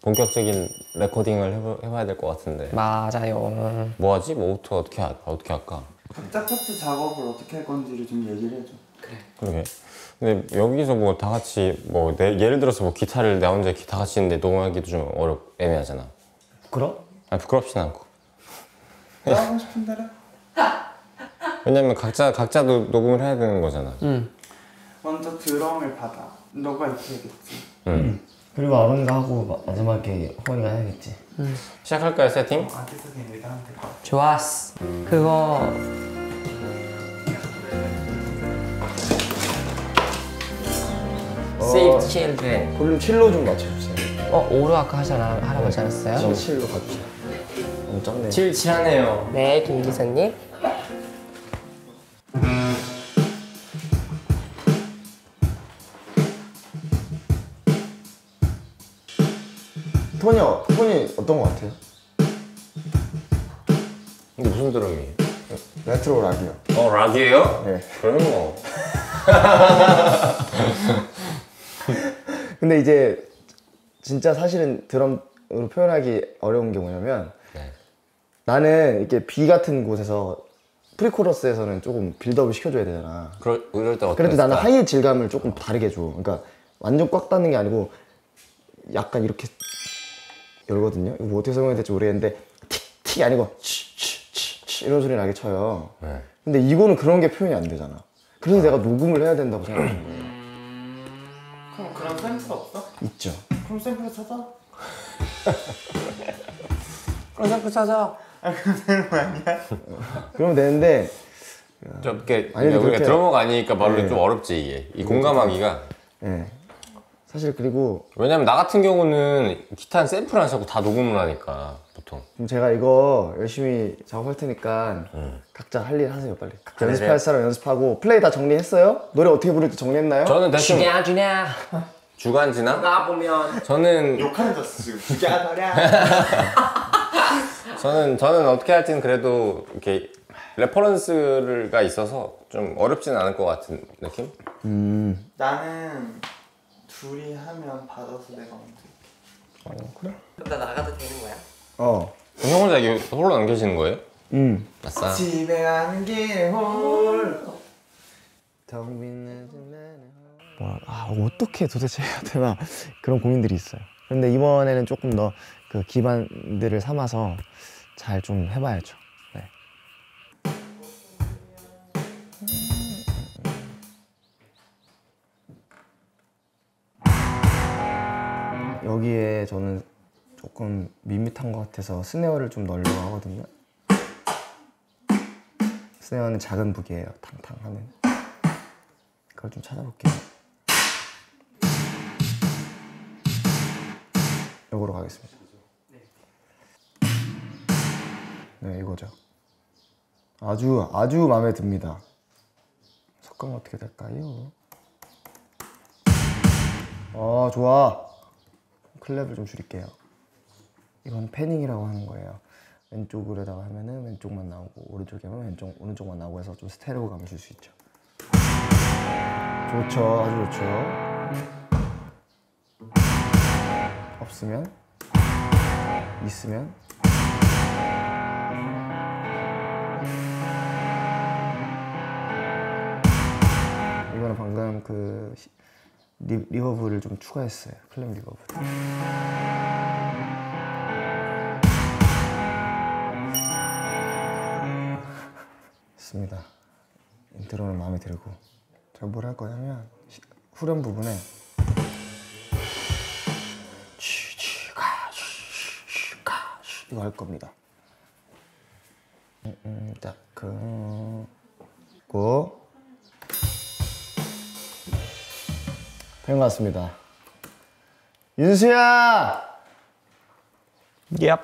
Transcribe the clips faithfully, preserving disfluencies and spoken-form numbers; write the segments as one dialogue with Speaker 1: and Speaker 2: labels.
Speaker 1: 본격적인 레코딩을 해보, 해봐야 될 것 같은데.
Speaker 2: 맞아요.
Speaker 1: 뭐 하지? 뭐부터 어떻게 하, 어떻게 할까?
Speaker 3: 각자 파트 작업을 어떻게 할 건지를 좀 얘기를 해줘.
Speaker 2: 그래.
Speaker 1: 그러게. 근데 여기서 뭐 다 같이 뭐 내, 예를 들어서 뭐 기타를 나 혼자 기타 같이 치는데 녹음하기도 좀 어렵 애매하잖아.
Speaker 2: 부끄러?
Speaker 1: 아니 부끄럽진 않고.
Speaker 3: 나 하고 싶은 대로.
Speaker 1: 왜냐면 각자 각자도 녹음을 해야 되는 거잖아.
Speaker 2: 응.
Speaker 3: 먼저 드럼을 받아. 너가 이렇게 해야겠지.
Speaker 1: 응.
Speaker 4: 그리고 아론이가 하고 마지막에 호이가 해야겠지.
Speaker 2: 응.
Speaker 1: 시작할까요 세팅?
Speaker 3: 어, 아기석이 내가 하면 될 것 같아.
Speaker 2: 좋았어. 음. 그거 Save Children.
Speaker 4: 볼륨 칠로 좀 맞춰주세요.
Speaker 2: 어, 오로 아까 하잖아. 할아버지 않았어요?
Speaker 4: 칠로 가주세요. 너무 작네.
Speaker 2: 칠 칠하네요. 네, 김 기사님.
Speaker 4: 톤이요. 톤이 어떤 거 같아요?
Speaker 1: 이게 무슨 드럼이에요?
Speaker 4: 레트로 락이요.
Speaker 1: 어 락이에요?
Speaker 4: 네.
Speaker 1: 그럼 뭐.
Speaker 4: 근데 이제 진짜 사실은 드럼으로 표현하기 어려운 게 뭐냐면
Speaker 1: 네.
Speaker 4: 나는 이렇게 비 같은 곳에서 프리코러스에서는 조금 빌드업을 시켜줘야 되잖아.
Speaker 1: 그럴, 그럴 때 어떤
Speaker 4: 그래도 나는
Speaker 1: 스타일?
Speaker 4: 하이의 질감을 조금 다르게 줘. 그러니까 완전 꽉 닫는 게 아니고 약간 이렇게 열거든요. 이거 뭐 어떻게 설명해야 될지 모르겠는데 틱틱이 아니고 치치치 이런 소리 나게 쳐요.
Speaker 1: 네.
Speaker 4: 근데 이거는 그런 게 표현이 안 되잖아. 그래서 내가 녹음을 해야 된다고 생각해.
Speaker 3: 그럼 그런 샘플 없어?
Speaker 4: 있죠.
Speaker 3: 그럼 샘플 찾아.
Speaker 2: 그럼 샘플 찾아.
Speaker 3: 아 그럼 되는 거 아니야?
Speaker 4: 그러면 되는데
Speaker 1: 좀 이렇게
Speaker 4: 아니,
Speaker 1: 우리가
Speaker 4: 그렇게-
Speaker 1: 드러머가 아니니까 말로
Speaker 4: 네.
Speaker 1: 좀 어렵지 이게 이 공감하기가.
Speaker 4: 예. 사실 그리고
Speaker 1: 왜냐면 나 같은 경우는 기타 샘플 안 자꾸 다 녹음을 하니까 보통.
Speaker 4: 그럼 제가 이거 열심히 작업할 테니까
Speaker 1: 음.
Speaker 4: 각자 할 일 하세요 빨리. 각자
Speaker 1: 그래.
Speaker 4: 연습할 사람 연습하고 플레이 다 정리했어요? 노래 어떻게 부를지 정리했나요?
Speaker 1: 저는 대충
Speaker 2: 주냐 주냐.
Speaker 1: 주간 지나?
Speaker 2: 나 보면
Speaker 1: 저는
Speaker 3: 욕하는 졌어 지금. 죽여버려.
Speaker 1: 저는 저는 어떻게 할지는 그래도 이렇게 레퍼런스가 있어서 좀 어렵지는 않을 것 같은 느낌?
Speaker 4: 음.
Speaker 3: 나는 둘이 하면 받아서 내가 먼저.
Speaker 4: 어 그래?
Speaker 2: 나 나가도 되는 거야?
Speaker 4: 어.
Speaker 1: 그럼 형 혼자 이게 홀로 남겨지는 거예요?
Speaker 4: 음.
Speaker 1: 아싸.
Speaker 3: 집에 가는 길에 홀.
Speaker 4: 뭐, 아, 어떻게 도대체 해야 되나 그런 고민들이 있어요. 그런데 이번에는 조금 더 그 기반들을 삼아서 잘 좀 해봐야죠. 네. 여기에 저는 조금 밋밋한 것 같아서 스네어를 좀 넣으려고 하거든요. 스네어는 작은 북이에요. 탕탕하는. 그걸 좀 찾아볼게요. 요거로 가겠습니다. 네, 이거죠. 아주 아주 마음에 듭니다. 색감은 어떻게 될까요? 어, 좋아. 클랩을 좀 줄일게요. 이건 패닝이라고 하는 거예요. 왼쪽으로다가 하면은 왼쪽만 나오고 오른쪽에 하면 왼쪽 오른쪽만 나오고 해서 좀 스테레오감을 줄 수 있죠. 좋죠, 아주 좋죠. 없으면, 있으면. 이거는 방금 그 리, 리버브를 좀 추가했어요. 클램 리버브. 있습니다. 인트로는 마음에 들고. 제가 뭘 할 거냐면 후렴 부분에 이거 할 겁니다. 음, 음, 딱 그... 고 된 것 같습니다. 윤수야!
Speaker 2: Yep.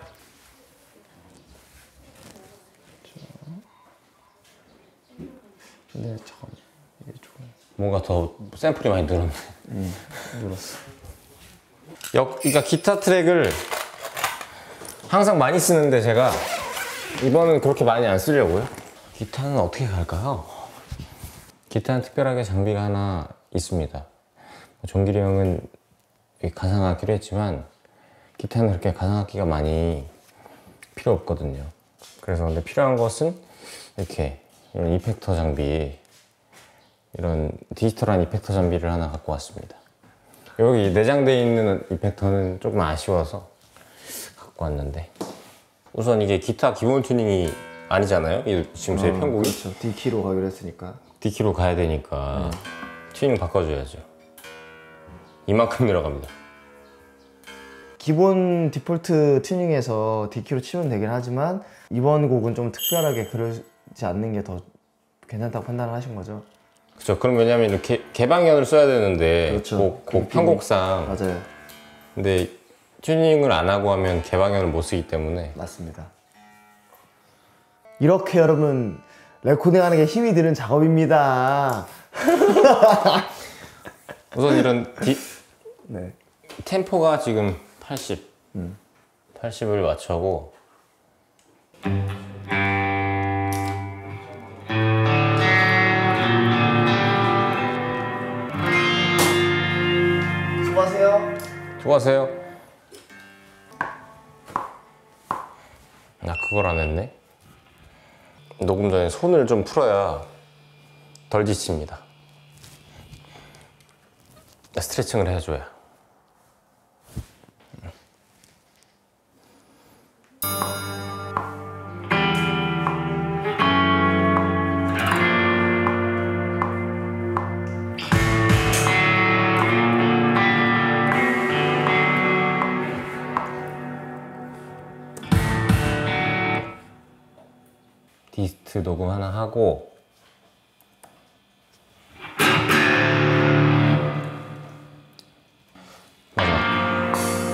Speaker 4: 근데 잠깐 이게 조금
Speaker 1: 뭔가 더 샘플이 많이 늘었네.
Speaker 4: 음, 늘었어.
Speaker 1: 역, 그러니까 기타 트랙을 항상 많이 쓰는데 제가 이번은 그렇게 많이 안 쓰려고요. 기타는 어떻게 갈까요? 기타는 특별하게 장비가 하나 있습니다. 종길이 형은 가상하기로 했지만 기타는 그렇게 가상악기가 많이 필요 없거든요. 그래서 근데 필요한 것은 이렇게 이런 이펙터 장비, 이런 디지털한 이펙터 장비를 하나 갖고 왔습니다. 여기 내장되어 있는 이펙터는 조금 아쉬워서 갖고 왔는데, 우선 이게 기타 기본 튜닝이 아니잖아요. 이 지금 제
Speaker 4: 어,
Speaker 1: 편곡이
Speaker 4: 그렇죠. D키로 가기로 했으니까.
Speaker 1: D키로 가야 되니까
Speaker 4: 네.
Speaker 1: 튜닝 바꿔줘야죠. 이만큼 내려갑니다.
Speaker 4: 기본 디폴트 튜닝에서 D키로 치면 되긴 하지만 이번 곡은 좀 특별하게 그러지 않는 게 더 괜찮다고 판단을 하신 거죠?
Speaker 1: 그렇죠. 그럼 왜냐면 이렇게 개방현을 써야 되는데
Speaker 4: 그렇죠.
Speaker 1: 곡, 곡 편곡상.
Speaker 4: 맞아요.
Speaker 1: 근데 튜닝을 안 하고 하면 개방현을 못 쓰기 때문에.
Speaker 4: 맞습니다. 이렇게 여러분 레코딩하는 게 힘이 드는 작업입니다.
Speaker 1: 우선 이런 디,
Speaker 4: 네.
Speaker 1: 템포가 지금 팔십,
Speaker 4: 음.
Speaker 1: 팔십을 맞춰고
Speaker 4: 수고하세요.
Speaker 1: 수고하세요. 나 그걸 안 했네. 녹음 전에 손을 좀 풀어야 덜 지칩니다. 스트레칭을 해줘야. 디스트 녹음 하나 하고 맞아.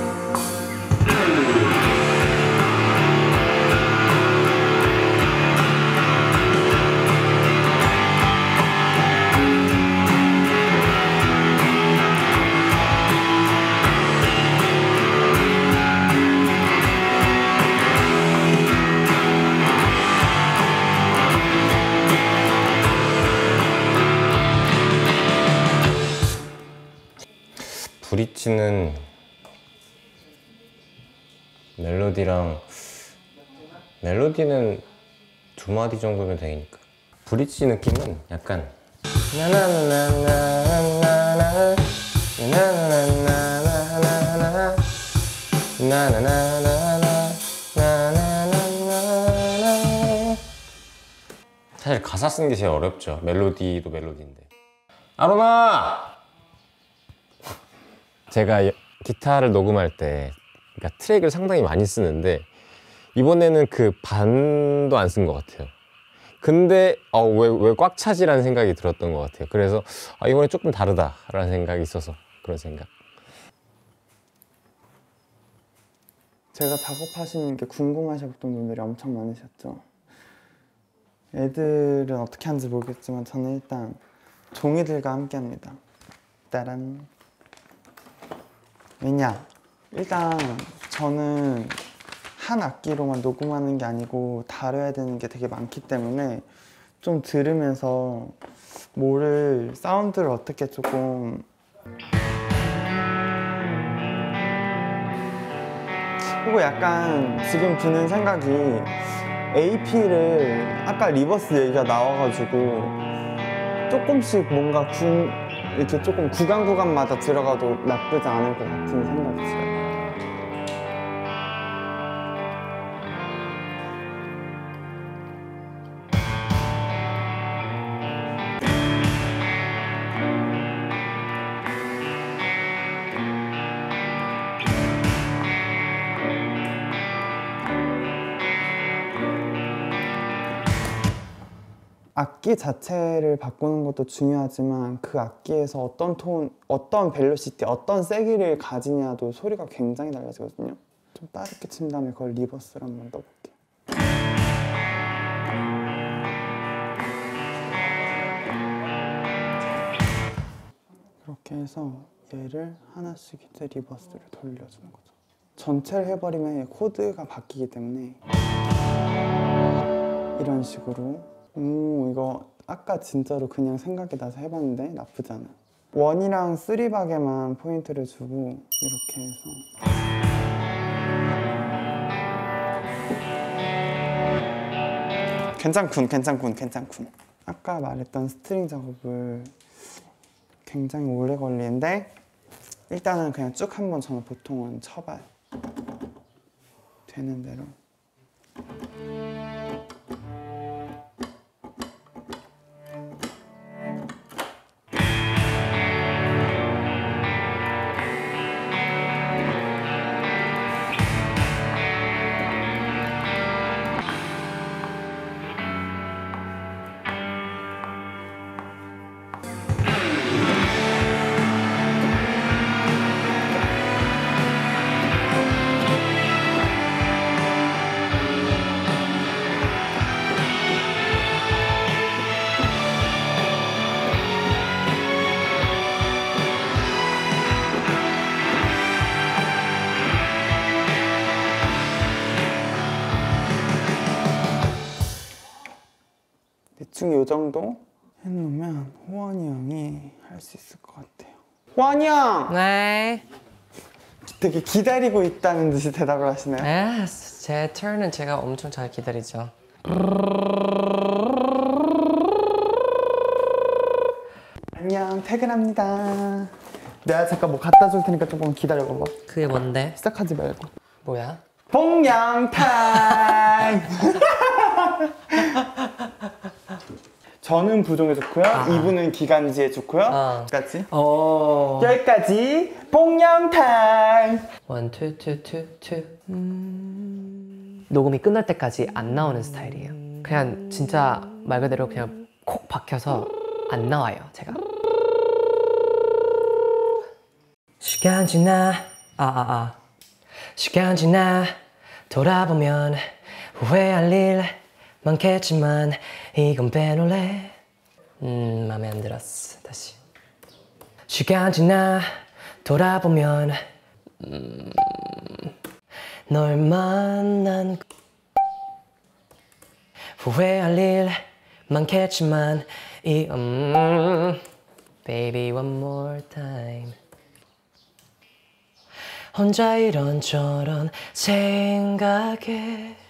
Speaker 1: 브릿지는 멜로디랑 멜로디는 두 마디 정도면 되니까. 브릿지 느낌은 약간 나나나나나나나 나나나나나나나 나나나나나나나나. 사실 가사 쓰는 게 제일 어렵죠. 멜로디도 멜로디인데. 아로나! 제가 기타를 녹음할 때 그러니까 트랙을 상당히 많이 쓰는데 이번에는 그 반도 안 쓴 것 같아요. 근데 어, 왜, 왜 꽉 차지라는 생각이 들었던 것 같아요. 그래서 아, 이번에 조금 다르다라는 생각이 있어서 그런 생각.
Speaker 3: 제가 작업하시는 게 궁금하셨던 분들이 엄청 많으셨죠. 애들은 어떻게 하는지 모르겠지만 저는 일단 종이들과 함께 합니다. 따란. 왜냐? 일단 저는 한 악기로만 녹음하는 게 아니고 다뤄야 되는 게 되게 많기 때문에 좀 들으면서 뭐를 사운드를 어떻게 조금 그리고 약간 지금 드는 생각이 에이피를 아까 리버스 얘기가 나와가지고 조금씩 뭔가 구, 이렇게 조금 구간 구간마다 들어가도 나쁘지 않을 것 같은 생각이 들어요. 악기 자체를 바꾸는 것도 중요하지만 그 악기에서 어떤 톤, 어떤 벨로시티, 어떤 세기를 가지냐도 소리가 굉장히 달라지거든요. 좀 빠르게 친 다음에 그걸 리버스를 한번 넣어볼게요. 그렇게 해서 얘를 하나씩 이제 리버스를 돌려주는 거죠. 전체를 해버리면 코드가 바뀌기 때문에 이런 식으로. 오, 이거 아까 진짜로 그냥 생각이 나서 해봤는데 나쁘지 않아. 원이랑 쓰리박에만 포인트를 주고 이렇게 해서 괜찮군, 괜찮군, 괜찮군. 아까 말했던 스트링 작업을 굉장히 오래 걸리는데 일단은 그냥 쭉 한번 저는 보통은 쳐봐요. 되는 대로. 대충 요 정도 해놓으면 호원이 형이 할 수 있을 것 같아요. 호원이 형!
Speaker 2: 네.
Speaker 3: 되게 기다리고 있다는 듯이 대답을 하시네요.
Speaker 2: 네, 제 턴은 제가 엄청 잘 기다리죠.
Speaker 3: 안녕, 퇴근합니다. 내가 잠깐 뭐 갖다 줄 테니까 조금 기다려봐봐.
Speaker 2: 그게 뭔데?
Speaker 3: 시작하지 말고.
Speaker 2: 뭐야?
Speaker 3: 봉양타임! 저는 부종에 좋고요.
Speaker 2: 아.
Speaker 3: 이분은 기간지에 좋고요.
Speaker 2: 아.
Speaker 3: 여기까지.
Speaker 2: 어.
Speaker 3: 여기까지 봉양타임!
Speaker 2: 원, 투, 투, 투, 투. 음... 녹음이 끝날 때까지 안 나오는 스타일이에요. 그냥 진짜 말 그대로 그냥 콕 박혀서 안 나와요, 제가. 시간 지나, 아, 아, 아. 시간 지나 돌아보면 후회할 일 많겠지만 이건 빼놓을래. 음, 맘에 안 들었어. 다시. 시간 지나 돌아보면 음, 널 만난 후회할 일 많겠지만 이 음, baby one more time. 혼자 이런저런 생각해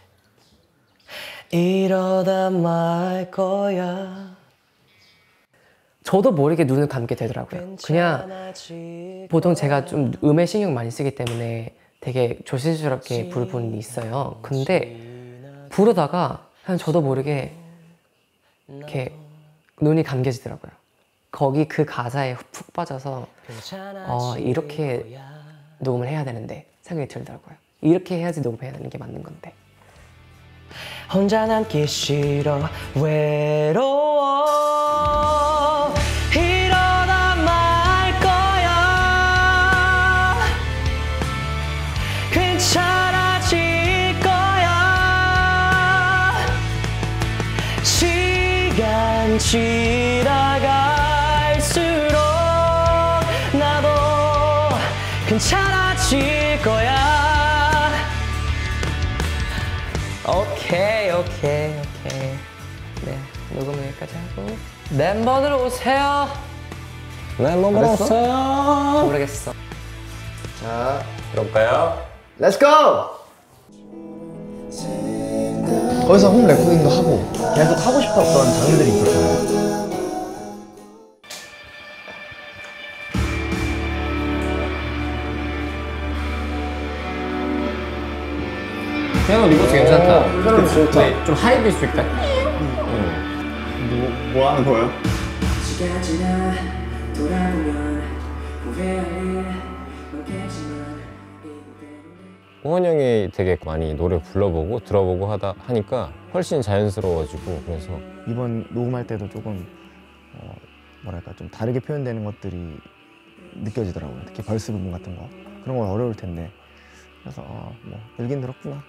Speaker 2: 이러다 말 거야. 저도 모르게 눈을 감게 되더라고요. 그냥 보통 제가 좀 음에 신경 많이 쓰기 때문에 되게 조심스럽게 부를 부분이 있어요. 근데 부르다가 그냥 저도 모르게 이렇게 눈이 감겨지더라고요. 거기 그 가사에 푹 빠져서 어, 이렇게 녹음을 해야 되는데 생각이 들더라고요. 이렇게 해야지 녹음해야 되는 게 맞는 건데. 혼자 남기 싫어 외로워 이러다 말 거야 괜찮아질 거야 시간 지나갈수록 나도 괜찮아질 거야. 오케이 오케이 오케이. 네, 녹음을 여기까지 하고 멤버들 오세요.
Speaker 1: 네, 뭐 먹었어요?
Speaker 2: 모르겠어.
Speaker 4: 자,
Speaker 1: 그럴까요?
Speaker 4: 렛츠 고! 거기서 홈 레코딩도 하고 계속 하고 싶었던 장르들이 있었잖아요.
Speaker 1: 피아노 리버스 괜찮다.
Speaker 4: 피아노 좋다.
Speaker 1: 네, 좀 하이 빌 수 있다.
Speaker 3: 뭐, 뭐 하는 거예요?
Speaker 2: 시간 지나 돌아보면 후회할 일 많겠지만
Speaker 1: 호원 형이 되게 많이 노래 불러보고 들어보고 하다 하니까 훨씬 자연스러워지고 그래서
Speaker 4: 이번 녹음할 때도 조금 어, 뭐랄까 좀 다르게 표현되는 것들이 느껴지더라고요. 특히 벌스 부분 같은 거 그런 건 어려울 텐데 그래서 어, 뭐 늘긴 늘었구나.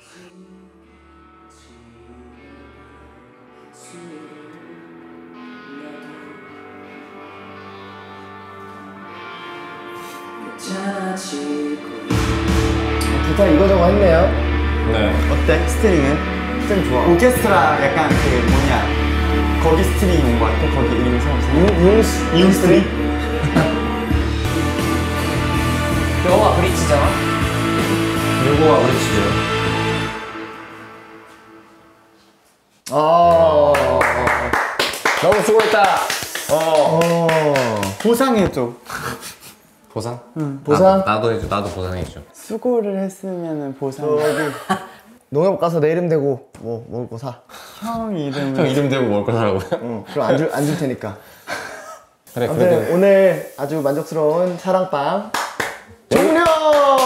Speaker 4: 기타 이거저거 했네요.
Speaker 1: 네.
Speaker 3: 어때? 스트링은?
Speaker 4: 스트링 좋아.
Speaker 3: 오케스트라 약간 그 뭐냐 거기 스트링이 온 것 같아? 거기 이름이 생각나요?
Speaker 4: 융,
Speaker 3: 이응 스트링?
Speaker 2: 영화 브릿지죠?
Speaker 1: 요거가 브릿지죠.
Speaker 4: 아
Speaker 1: 너무 수고했다. 어.
Speaker 4: 어.
Speaker 3: 보상해줘.
Speaker 1: 보상?
Speaker 4: 보상?
Speaker 1: 나도, 나도 해줘. 나도 보상해줘.
Speaker 3: 수고를 했으면은 보상.
Speaker 4: 농협 가서 내 이름 대고 뭐 먹을 거 사.
Speaker 3: 형 이름을.
Speaker 1: 형 이름 대고 먹을 거 사라고요?
Speaker 4: 응. 그럼 안 줄 안 줄 테니까.
Speaker 1: 그래,
Speaker 4: 아무튼
Speaker 1: 그래도.
Speaker 4: 오늘 아주 만족스러운 사랑빵 종료!